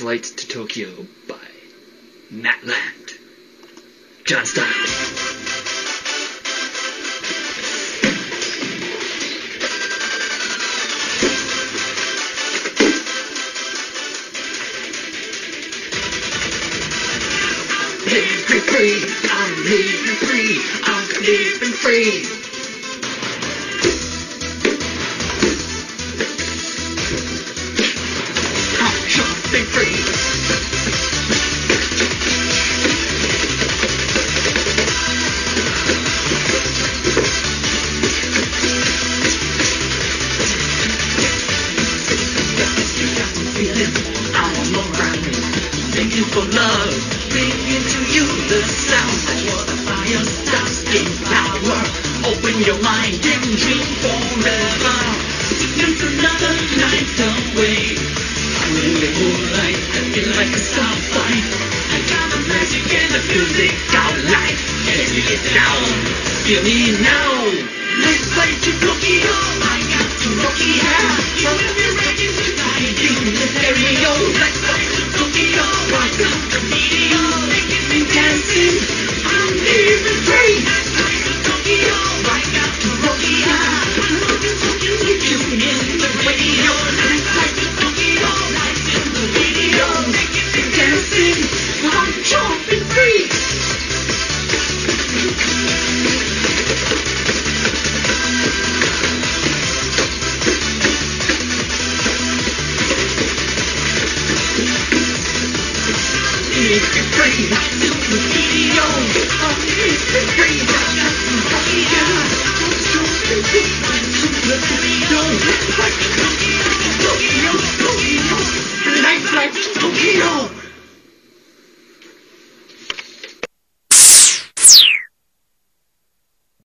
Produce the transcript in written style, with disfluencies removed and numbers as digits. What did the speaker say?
Flight to Tokyo by Matt Land. John Stiles. Living free, I'm living free, I'm living free. I'm jumping free. I'm around, thank you for love. Bringing to you the sound that what the fire starts in power. Open your mind and dream forever. It's another night away. I'm in the moonlight, I feel like a starfight. I got the magic and the music out life. And it's it down, feel me now. Let's fly to Tokyo, I got to Rocky hair. You will be ready tonight in the stereo. Let's fly to Tokyo, welcome to video. Making me dancing, I'm living free. Let's fly to Tokyo, I got to Rocky hair. I'm looking with you in the radio. Let's fly to Tokyo, lights in the video. Making me dancing, I'm jumping free.